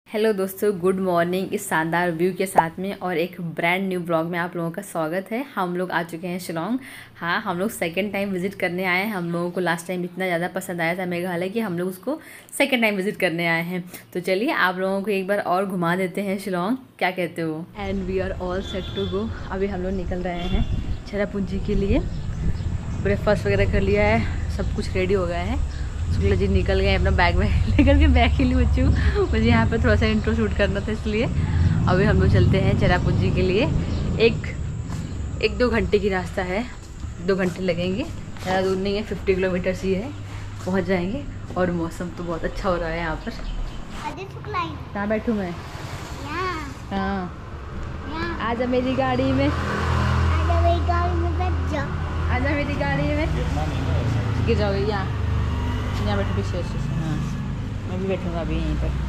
Hello दोस्तों, good morning. इस शानदार व्यू के साथ में और एक ब्रांड न्यू ब्लॉग में आप लोगों का स्वागत है। हम लोग आ चुके हैं शिलोंग। हाँ, हम लोग सेकंड टाइम विज़िट करने आए हैं। हम लोगों को लास्ट टाइम इतना ज़्यादा पसंद आया था मेघालय कि हम लोग उसको सेकंड टाइम विज़िट करने आए हैं। तो चलिए आप लोगों को एक बार और घुमा देते हैं शिलोंग, क्या कहते हो। And we are all set to go. अभी हम लोग निकल रहे हैं चेरापूंजी के लिए। ब्रेकफास्ट वगैरह कर लिया है, सब कुछ रेडी हो गया है। शुक्ला जी निकल गए अपना बैग में लेकर के। बैग के लिए बच्चू मुझे यहाँ पे थोड़ा सा इंट्रो शूट करना था, इसलिए अभी हम लोग चलते हैं चेरापूंजी के लिए। एक दो घंटे की रास्ता है, 2 घंटे लगेंगे। ज़्यादा दूर नहीं है, 50 किलोमीटर ही है, पहुँच जाएंगे। और मौसम तो बहुत अच्छा हो रहा है यहाँ पर। कहाँ बैठूँ मैं? हाँ, आजा मेरी गाड़ी में, आजा मेरी गाड़ी में बैठ जा, आजा मेरी गाड़ी में। गिर जाओगे यहाँ बैठो पीछे। हाँ, मैं भी बैठूंगा अभी यहीं पर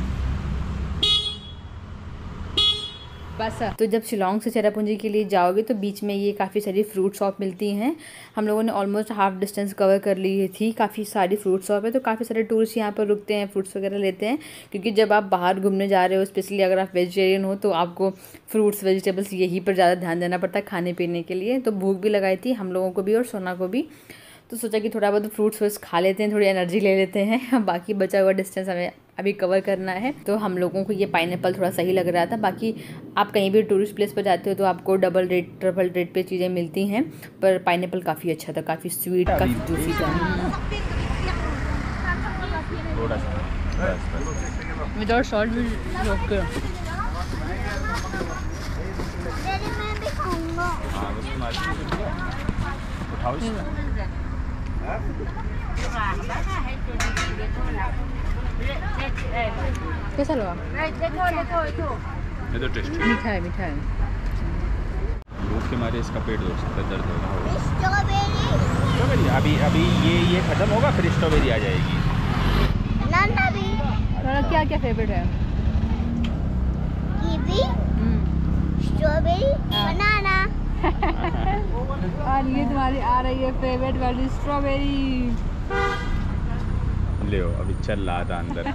बस। तो जब शिलोंग से चेरापूंजी के लिए जाओगे तो बीच में ये काफ़ी सारी फ्रूट शॉप मिलती हैं। हम लोगों ने ऑलमोस्ट हाफ डिस्टेंस कवर कर ली थी। काफ़ी सारी फ्रूट शॉप है, तो काफ़ी सारे टूरिस्ट यहाँ पर रुकते हैं, फ्रूट्स वगैरह लेते हैं। क्योंकि जब आप बाहर घूमने जा रहे हो, स्पेशली अगर आप वेजिटेरियन हो, तो आपको फ्रूट्स वेजिटेबल्स यहीं पर ज़्यादा ध्यान देना पड़ता है खाने पीने के लिए। तो भूख भी लगाई थी हम लोगों को भी और सोना को भी, तो सोचा कि थोड़ा बहुत फ्रूट्स वूट्स खा लेते हैं, थोड़ी एनर्जी ले लेते हैं। बाकी बचा हुआ डिस्टेंस हमें अभी कवर करना है। तो हम लोगों को ये पाइनएप्पल थोड़ा सही लग रहा था। बाकी आप कहीं भी टूरिस्ट प्लेस पर जाते हो तो आपको डबल रेट ट्रिपल रेट पे चीज़ें मिलती हैं, पर पाइनएप्पल काफ़ी अच्छा था, काफ़ी स्वीट, काफ़ी जूसी था। विदाउट सॉल्ट भी ओके। कैसा लगा? ये तो टेस्टी मीठा है, मीठा है। भूख के मारे इसका पेट हो सकता है, दर्द हो रहा होगा। स्ट्रॉबेरी अभी ये खत्म होगा, फिर स्ट्रॉबेरी आ जाएगी। क्या क्या फेवरेट है? Kiwi, strawberry, banana. और ये तुम्हारी आ रही है फेवरेट वाली स्ट्रॉबेरी। ले अभी चल रहा था अंदर।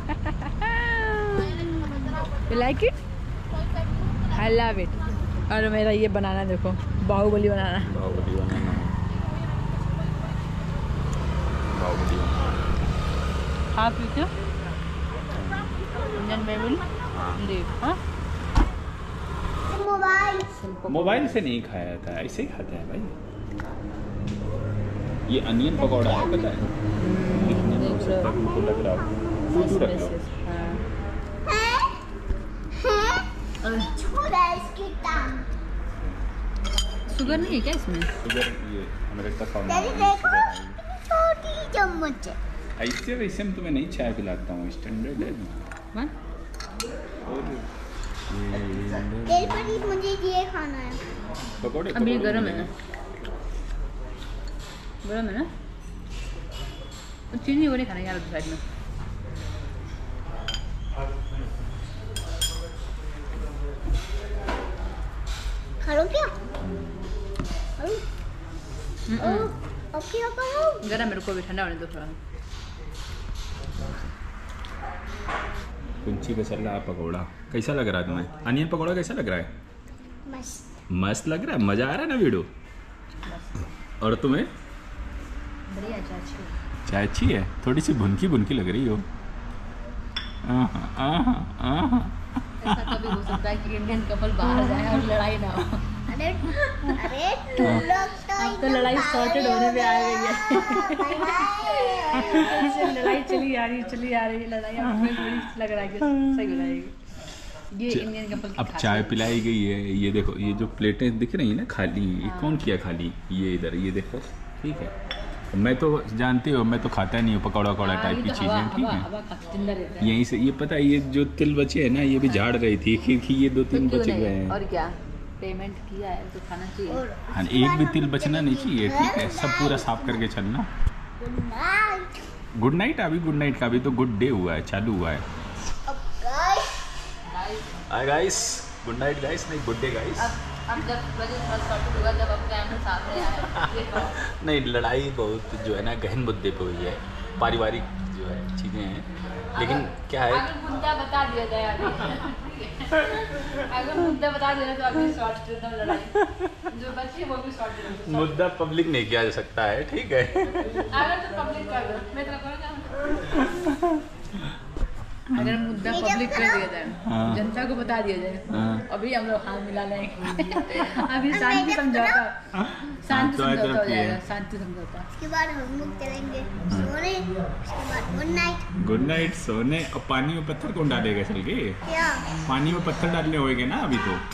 You like it? I love it. और मेरा ये बनाना देखो, बाहुबली बनाना। बाहुबली बनाना। हाँ पीछे इंजन बेबल देख। हाँ, मोबाइल से नहीं खाया जाता, ऐसे ही खाते हैं भाई। ये अनियन पकौड़ा है, पता है? दिखने में हो सकता है तुमको लग रहा हो, फूटू रख लो। शुगर नहीं है क्या इसमें? शुगर ये अमेरिका का छोटी चम्मच है। ऐसे वैसे में तुम्हें नहीं चाय पिलाता हूँ, स्टैंडर्ड है ना। मुझे ये खाना है। पकौड़े अभी गरम है ना, गरम है ना। तो चीनी वो नहीं खाना यार साइड में। खा लो क्या? Okay okay. गरम मेरे को भी, ठंडा होने दो थोड़ा। कुंची का चल रहा है पकौड़ा। कैसा लग रहा है तुम्हें? अनियन पकौड़ा कैसा लग रहा है? मस्त मस्त लग रहा है, मज़ा आ रहा है ना वीडियो। और तुम्हें? बढ़िया चाची। चाय अच्छी है, थोड़ी सी भुनकी भुनकी लग रही हो। ऐसा कभी हो सकता है कि इंडियन कपल बाहर जाए और लड़ाई ना हो। अरे तुम लोग तो लड़ाई सॉर्टेड होने पे आ गई है। लड़ाई चली आ रही है लड़ाई बड़ी लग रहा है कि सही हो जाएगी। ये इंडियन कपल अब चाय पिलाई गई है। ये देखो, ये जो प्लेटें दिख रही है ना खाली, ये कौन किया खाली? ये इधर, ये देखो, ठीक है। मैं तो जानती हो, मैं तो खाता नहीं हूँ पकौड़ा वकौड़ा टाइप की चीज़ें, ठीक है। यहीं से ये पता है, ये जो तिल बचे हैं ना, ये भी झाड़ रही थी क्योंकि ये 2-3 बच गए हैं। और क्या, पेमेंट किया है तो खाना चाहिए। हाँ, एक भी तिल बचना नहीं चाहिए, ठीक है। सब पूरा साफ करके चलना। Good night. अभी गुड नाइट का, अभी तो गुड डे हुआ है, चालू हुआ है। Hi guys, good night guys, नहीं गुड डे गाइस। अब जब होगा जब अब कैमरे सामने आए। नहीं, लड़ाई बहुत जो है ना गहन मुद्दे पे हुई है। पारिवारिक जो है चीज़ें हैं, लेकिन क्या है मुद्दा बता दिया जाए अगर मुद्दा बता दिया तो अभी शॉर्ट एकदम लड़ाई जो बच्ची वो भी शॉर्ट मुद्दा पब्लिक नहीं किया जा सकता है, ठीक है। अगर तो पब्लिक कर दो मैं तेरा करूँगा अगर मुद्दा पब्लिक कर दिया जाए, जनता को बता दिया जाए, अभी हम लोग हाथ मिला लेंगे। अभी शांति समझौता हो जाएगा, शांति समझौता। उसके बाद हम लोग चलेंगे सोने, उसके बाद गुड नाइट सोने। और पानी में पत्थर कौन डालेगा चल के? क्या पानी में पत्थर डालने होएंगे ना अभी तो।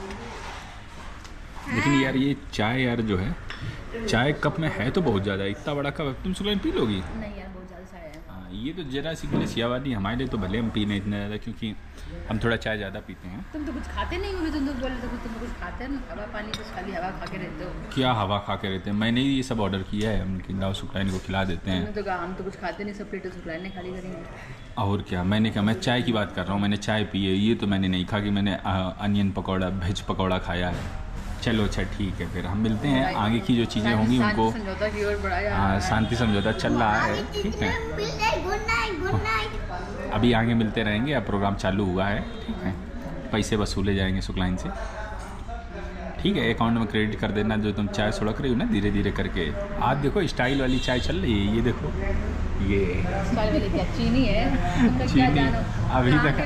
लेकिन यार ये चाय यार जो है, चाय कप में है तो बहुत ज़्यादा, इतना बड़ा कप तुम सुबह पी लोगी? नहीं यार बहुत ज़्यादा चाय है। हाँ ये तो जरा सी गिलासिया वाली, हमारे लिए तो भले हम पी नहीं इतना ज़्यादा, क्योंकि हम थोड़ा चाय ज़्यादा पीते हैं। तुम तो कुछ खाते नहीं हो, तुम तो बोले तो तुम कुछ खाते हैं ना, हवा पानी बस खाली हवा खा के रहते हो। क्या हवा खा के रहते हैं? मैंने ये सब ऑर्डर किया है, उनकी दाव शुक्राइन को खिला देते हैं। तो हम तो कुछ खाते नहीं, सब प्लेटें शुक्राइन खाली करेंगे। और क्या, मैंने कहा मैं चाय की बात कर रहा हूँ, मैंने चाय पी है, ये तो मैंने नहीं खा कि मैंने अनियन पकौड़ा वेज पकौड़ा खाया है। चलो अच्छा ठीक है, फिर हम मिलते हैं, आगे की जो चीज़ें होंगी उनको। शांति समझौता चल रहा है, ठीक है। Good night. अभी आगे मिलते रहेंगे, अब प्रोग्राम चालू हुआ है, ठीक है। पैसे वसूले जाएंगे शुक्लाइन से, ठीक है। अकाउंट में क्रेडिट कर देना जो तुम चाय सुड़क रही हो ना धीरे धीरे करके। आज देखो स्टाइल वाली चाय चल रही है, ये देखो ये स्टाइल वाली क्या चीनी है? चीनी अभी तक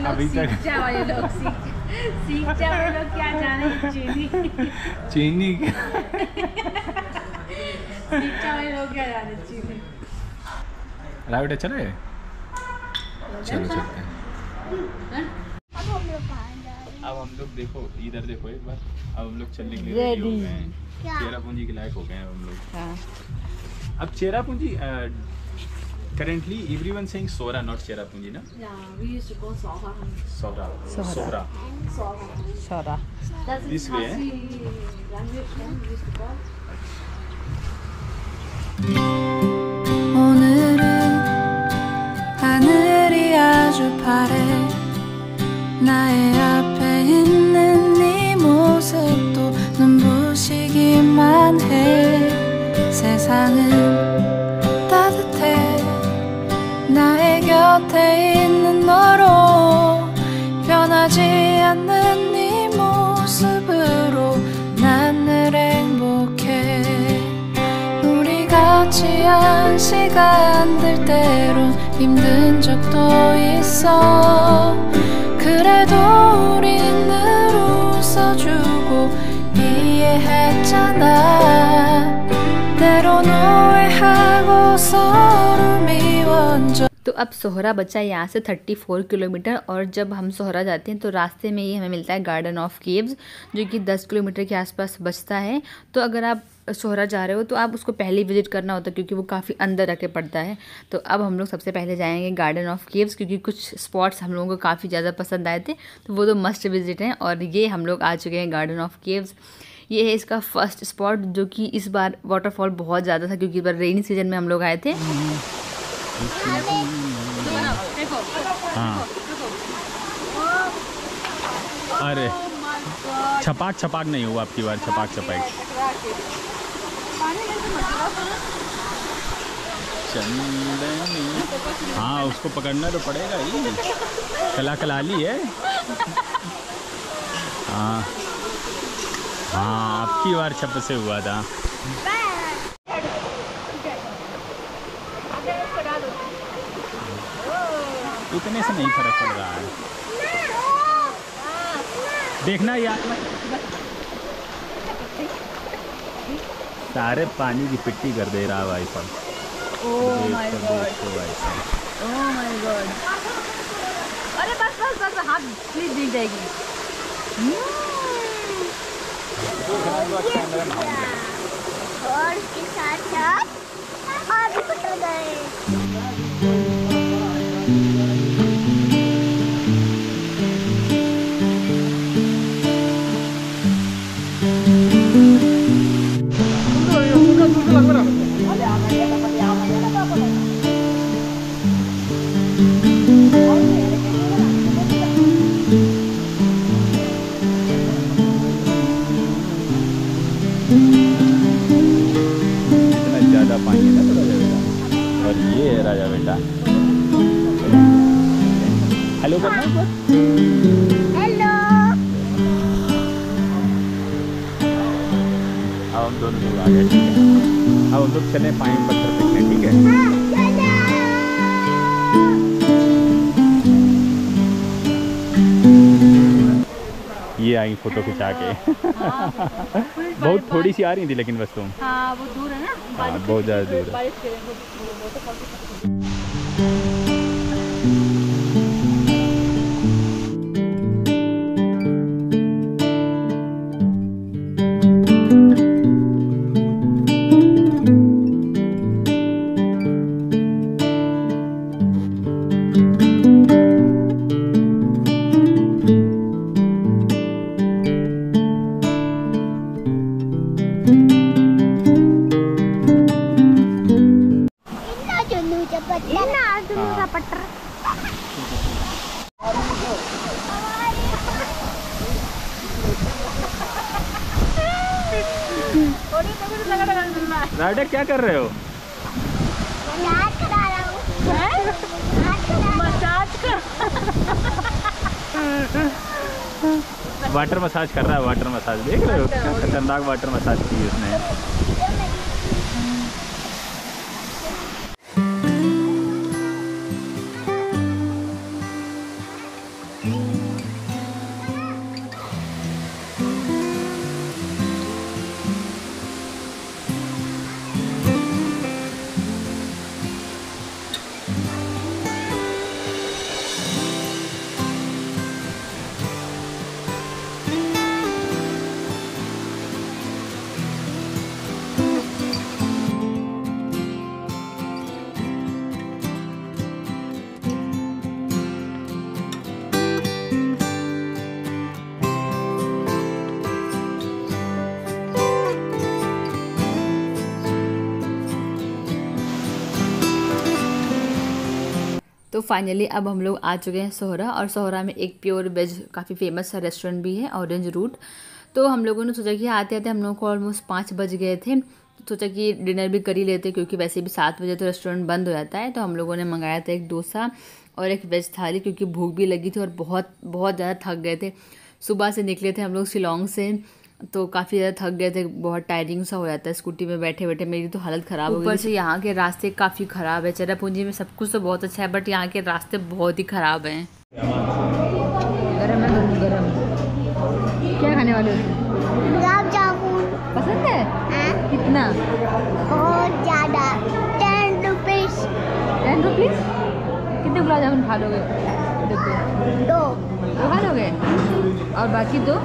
क्या जाने चीनी चीनी लोग क्या जाने चीनी। राय बेटा चले, चलो चलते हैं। अब हम लोग कहाँ जा रहे हैं? अब हम लोग देखो इधर देखो एक बार, अब हम लोग चलने के लिए रेडी हो गए हैं, क्या? चेरापूंजी के लायक हो गए हैं हम लोग। हाँ। अब Cherrapunji currently everyone saying Sora, not Cherrapunji, na? Yeah, we used to go Sohar. Sora. Sohra. Sohar. That's This way, Khasi language name we used to call. 오늘은 하늘이 아주 파래 나의 앞에 있는 네 모습도 눈부시기만 해 세상은 따뜻해 나의 곁에 있는 너로 변하지 않는 네 모습으로 난 늘 행복해 우리 같이 한 시간들 때론 힘든 적도 있어 그래도 우린 늘 웃어주고 이해했잖아 때론 오해하고 서로 미워져 तो अब सोहरा बचा यहाँ से 34 किलोमीटर, और जब हम सोहरा जाते हैं तो रास्ते में ही हमें मिलता है गार्डन ऑफ केव्स जो कि 10 किलोमीटर के आसपास बचता है। तो अगर आप सोहरा जा रहे हो तो आप उसको पहले विजिट करना होता है क्योंकि वो काफ़ी अंदर रखे पड़ता है। तो अब हम लोग सबसे पहले जाएंगे गार्डन ऑफ केव्स क्योंकि कुछ स्पॉट्स हम लोगों को काफ़ी ज़्यादा पसंद आए थे, तो वो तो मस्ट विजिट हैं। और ये हम लोग आ चुके हैं गार्डन ऑफ केव्स। ये है इसका फर्स्ट स्पॉट जो कि इस बार वाटरफॉल बहुत ज़्यादा था क्योंकि इस बार रेनी सीजन में हम लोग आए थे। हाँ अरे छपाक छपाक नहीं हुआ आपकी बार, छपाक छपाक चंदनी। हाँ उसको पकड़ना तो पड़ेगा ही, कला कलाली है। हाँ हाँ आपकी बार छप से हुआ था। इतने से नहीं फर्क पड़ रहा है, देखना यार सारे पानी की पिट्टी कर दे रहा है भाई साहब। ओह माय गॉड, अरे बस बस बस हाथ प्लीज दिख जाएगी। और इसके साथ साथ और भी कुछ हो गए। इतना ज़्यादा पानी है ना थोड़ा जगह, और ये है राजा हेलो। अब हम दोनों लोग आ गए, ठीक है। अब हम लोग चले पानी पत्थर फेंकने, ठीक है। ये आई फोटो खिंचा के। बहुत थोड़ी सी आ रही थी लेकिन बस तुम। हाँ वो दूर है ना, हाँ बहुत ज़्यादा दूर है। बारिश के राडा क्या कर रहे हो? वाटर मसाज कर रहा है, वाटर मसाज देख रहे हो? क्या खतरनाक वाटर मसाज की उसने। तो फाइनली अब हम लोग आ चुके हैं सोहरा, और सोहरा में एक प्योर वेज काफ़ी फेमस सा रेस्टोरेंट भी है, ऑरेंज रूट। तो हम लोगों ने सोचा कि आते आते हम लोग को ऑलमोस्ट 5 बज गए थे, तो सोचा कि डिनर भी कर ही लेते क्योंकि वैसे भी 7 बजे तो रेस्टोरेंट बंद हो जाता है। तो हम लोगों ने मंगाया था एक डोसा और एक वेज थाली, क्योंकि भूख भी लगी थी और बहुत बहुत ज़्यादा थक गए थे। सुबह से निकले थे हम लोग शिलोंग से, तो काफ़ी ज़्यादा थक गए थे, बहुत टायरिंग सा हो जाता है स्कूटी में बैठे बैठे। मेरी तो हालत ख़राब हो गई। ऊपर से यहाँ के रास्ते काफ़ी ख़राब है। चेरापूंजी में सब कुछ तो बहुत अच्छा है, बट यहाँ के रास्ते बहुत ही ख़राब हैं। गरम है, गरम। क्या खाने वाले हो? गुलाब जामुन पसंद है? हाँ? कितना? बहुत ज़्यादा। 10 रुपीज़। 10 रुपीज़? कितने गुलाब जामुन खा लोगे? 2 खा लोगे? और बाकी दो?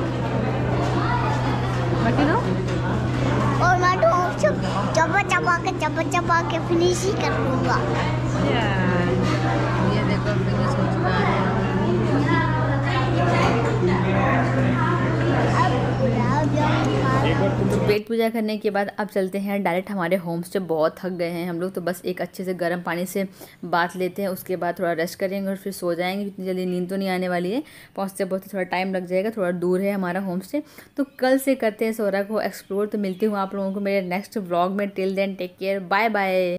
और मैं तो चबा के फिनिश ही कर दूंगा। ये देखो फिनिश हो चुका है। पेट पूजा करने के बाद अब चलते हैं डायरेक्ट हमारे होम स्टे। बहुत थक गए हैं हम लोग, तो बस एक अच्छे से गर्म पानी से बाथ लेते हैं, उसके बाद थोड़ा रेस्ट करेंगे और फिर सो जाएंगे। इतनी जल्दी नींद तो नहीं आने वाली है, पहुँचते पहुँचते थोड़ा टाइम लग जाएगा, थोड़ा दूर है हमारा होम स्टे। तो कल से करते हैं सोहरा को एक्सप्लोर। तो मिलती हूँ आप लोगों को मेरे नेक्स्ट व्लॉग में। Till then take care, bye bye.